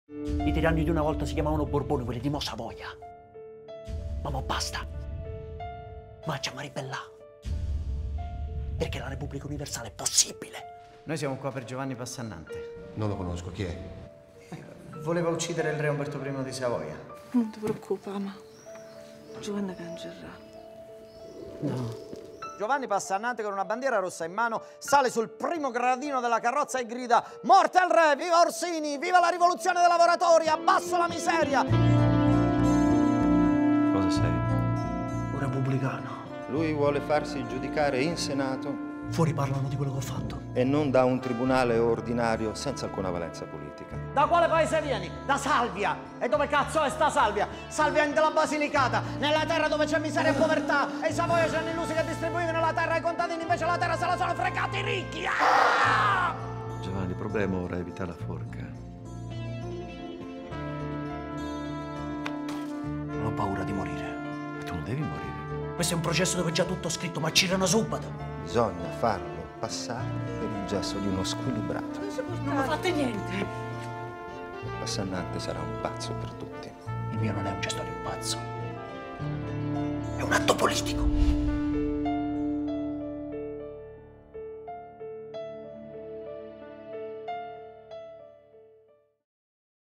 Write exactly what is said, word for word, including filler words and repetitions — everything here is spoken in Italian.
I tiranni di una volta si chiamavano Borboni, quelli di mo' Savoia. Ma mo' basta. Ma ci ribellare. Perché la Repubblica Universale è possibile. Noi siamo qua per Giovanni Passannante. Non lo conosco, chi è? Voleva uccidere il re Umberto primo di Savoia. Non ti preoccupare, ma Giovanni cancellerà. No. Giovanni Passannante con una bandiera rossa in mano sale sul primo gradino della carrozza e grida: morte al re, viva Orsini, viva la rivoluzione dei lavoratori, abbasso la miseria! Cosa sei? Un repubblicano. Lui vuole farsi giudicare in Senato Fuori parlano di quello che ho fatto. e non da un tribunale ordinario senza alcuna valenza politica. Da quale paese vieni? Da Salvia! E dove cazzo è sta Salvia? Salvia è della Basilicata, nella terra dove c'è miseria e povertà, e i Savoia ci hanno illusi che distribuivano la terra ai contadini, invece la terra se la sono fregati i ricchi! Ah! Giovanni, il problema ora è evitare la forca. Non ho paura di morire. Ma tu non devi morire. Questo è un processo dove è già tutto scritto, ma girano subito. Bisogna farlo passare per il gesto di uno squilibrato. Non mi fate niente. Passannante sarà un pazzo per tutti. Il mio non è un gesto di un pazzo. È un atto politico.